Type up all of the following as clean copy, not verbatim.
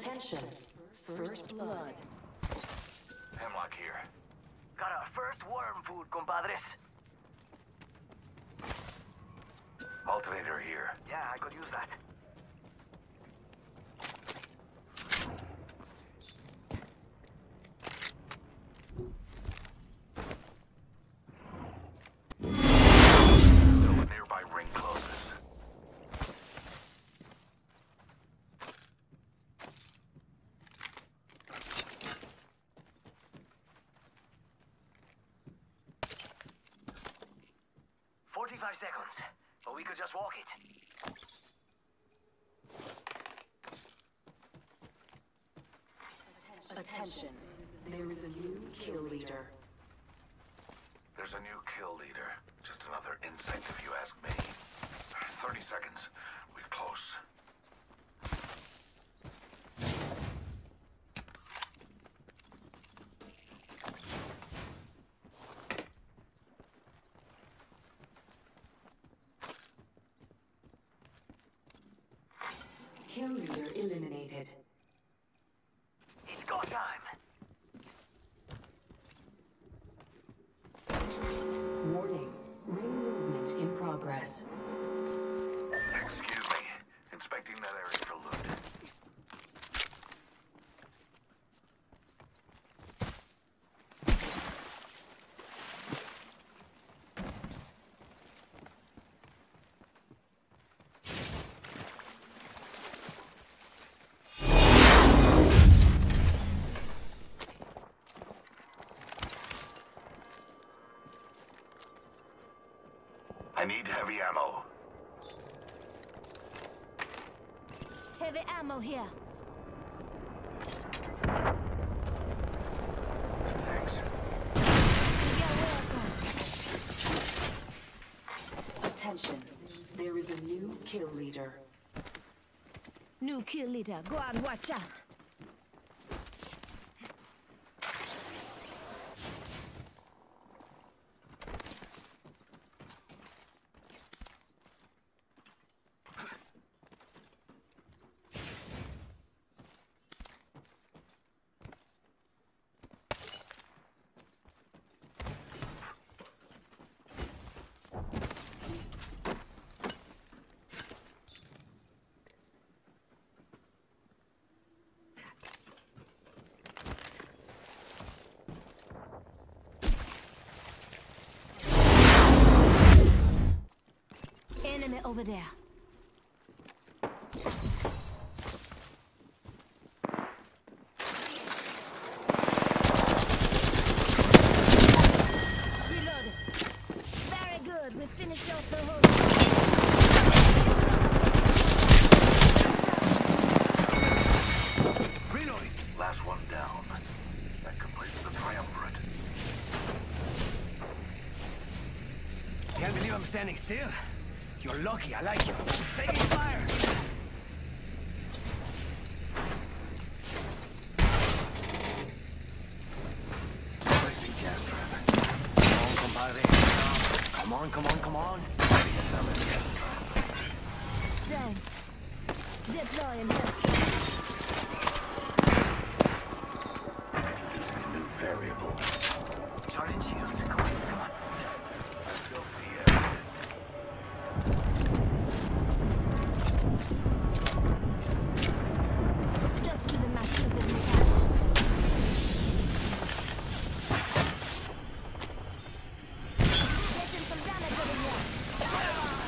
Attention. First blood. Hemlock here. Got our first worm food, compadres. Alternator here. Yeah, I could use that. Until the nearby ring closes. "45 seconds, but we could just walk it." Attention. There is a new kill leader. There's a new kill leader. Just another insect if you ask me. 30 seconds. We're close. Kill leader eliminated. It's go time. Warning. Ring movement in progress. Excuse me. Inspecting that area for loot. I need heavy ammo. Heavy ammo here. Thanks. You're welcome. Attention. There is a new kill leader. New kill leader. Go on, watch out. Enemy over there. Reloaded. Very good. We finished off the whole. Reloading. Last one down. That completes the triumvirate. Can't believe I'm standing still. You're lucky, I like you. Taking fire! Placing gas trap. Come on, compadre. Come on, come on, come on. Thanks. Deploying here. New variable. Charging shields. Come on, come on. I still see evidence. Just giving my shields a recharge. Getting some damage over here.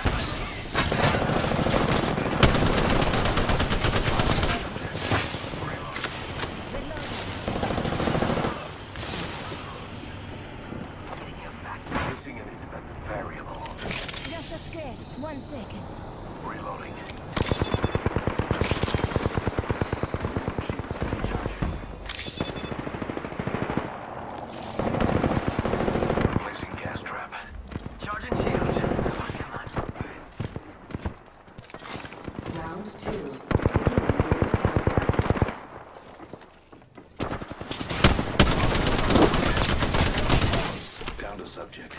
Placing an independent variable. Just a scare. 1 second. Reloading. Placing gas trap. Charging shields. Come on, come on. Round 2. Down to subject.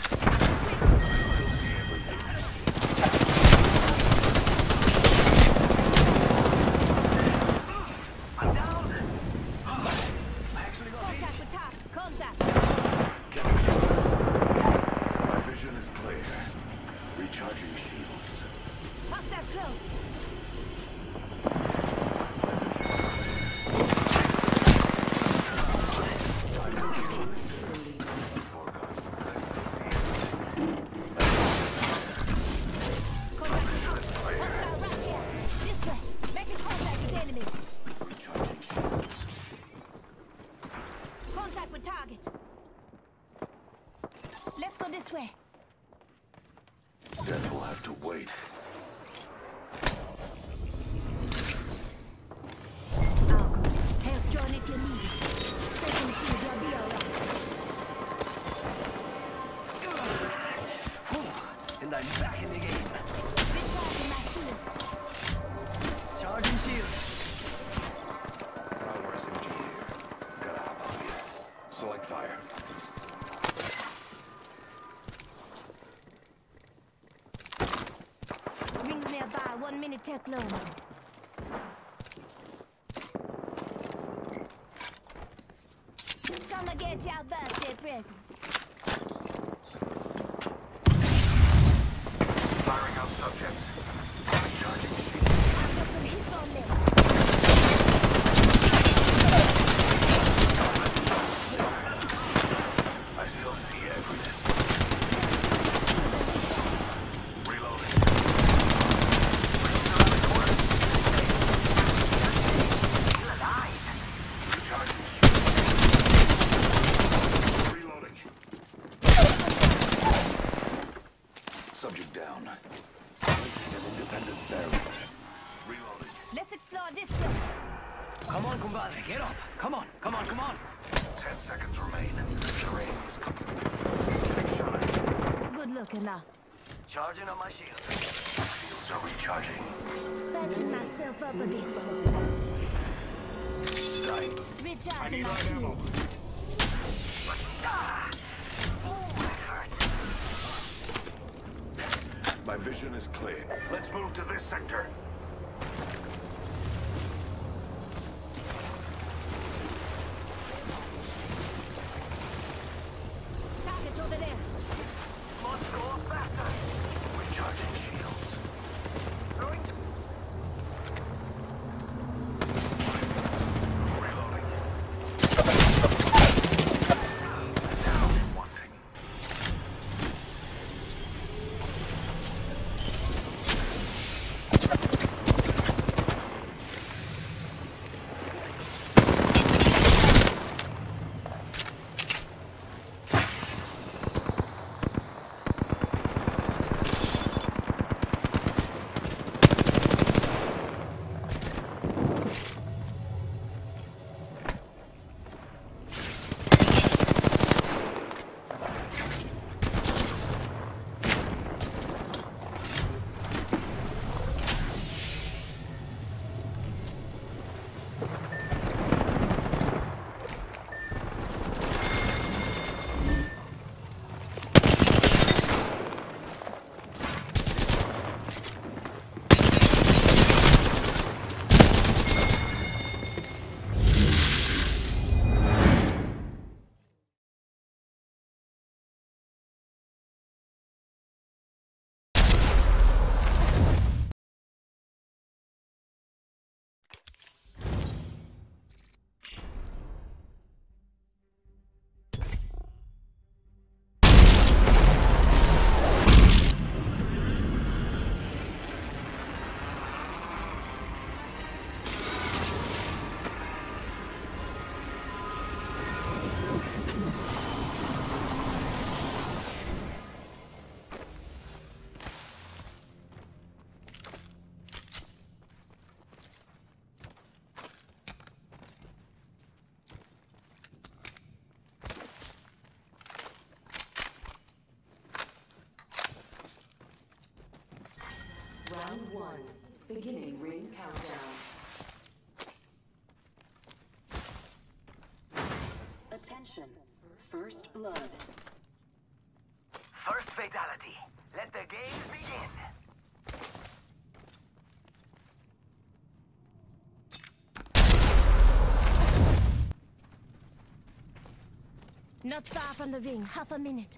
Recharging shields. Contact with target. Let's go this way. Death will have to wait. Oh, good. Help join if you need it. Second shield, you'll be alright. And I'm back in the game. Recharging my shields. Charging shields. Power SMG here. Gotta hop on you. Select fire. Rings nearby, 1 minute tech loans. Come and get your birthday present. Firing out subjects. Recharging shields. I've got some hits on them. I still see everything. Reloading. Still alive. Recharging shields. Reloading. Subject down. Placing an independent barrier. Reloading. Let's explore this way. Come on, compadre, get up. Come on, come on, come on. 10 seconds remain. Terrain is Good looking now. Charging on my shields. Shields are recharging. Patching myself up a bit. Dying. Recharging my shields. Oh, that hurts. My vision is clear. Let's move to this sector. Target over there. Must go faster. Recharging shields. Reloading. Down wanting. Round 1. Beginning ring countdown. Attention. First blood. First fatality. Let the games begin. Not far from the ring, half a minute.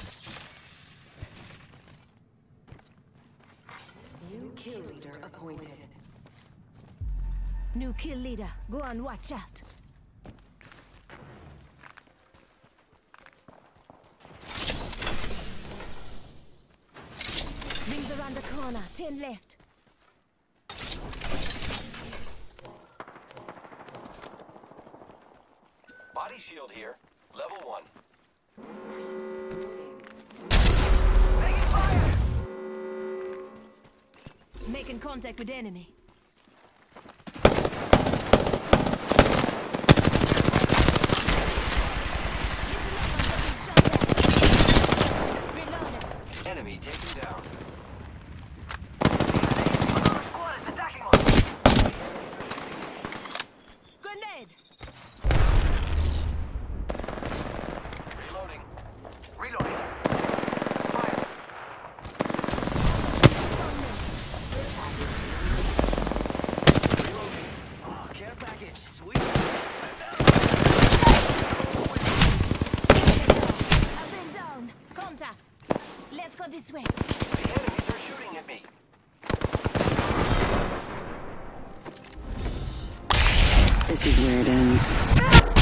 New kill leader appointed. New kill leader, go on, watch out. Rings around the corner. 10 left. Body shield here. Level 1. Making contact with enemy. Reloaded. Enemy taken down. Another squad is attacking us! Grenade. Reloading. Reloading. Fire. Reloading. Oh, care package. Sweet. I've been down. Contact. Let's go this way. The enemies are shooting at me. This is where it ends.